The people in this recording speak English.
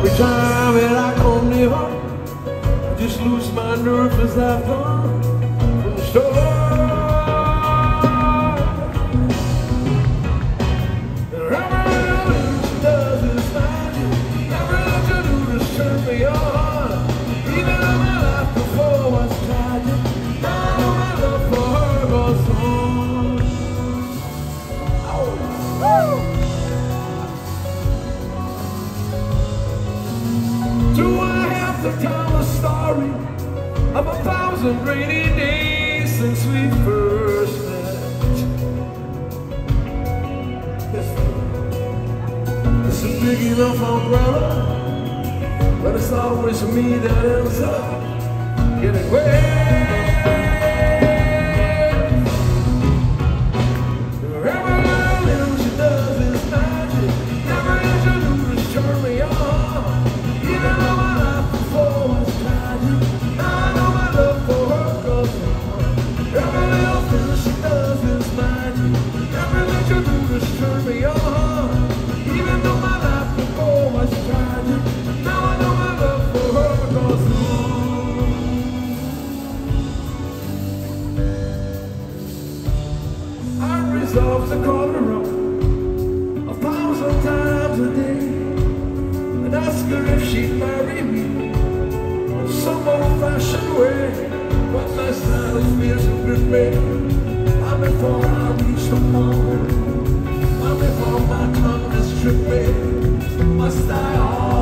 Every time that I come near her, I just lose my nerve as I fall from the store. And everything she does is magic. Everything she do just turn me on. Even though my life before was tragic, now I know my love for her goes on. Oh, do I have to tell a story of 1,000 rainy days since we first met? It's a big enough umbrella, but it's always me that ends up getting wet. Everything she does is magic. Everything she do is turn me on. Even though my life before was tragic, now I know my love for her goes on. Every little thing she does is magic. Everything she do is turn me on. Even though my life before was tragic, now I know my love for her goes on. I resolve to call her up 1,000 times a day and ask her if she'd marry me in some old-fashioned way. But my silence feels a good man. Not before I reach the phone, not before my tongue is tripping. Must I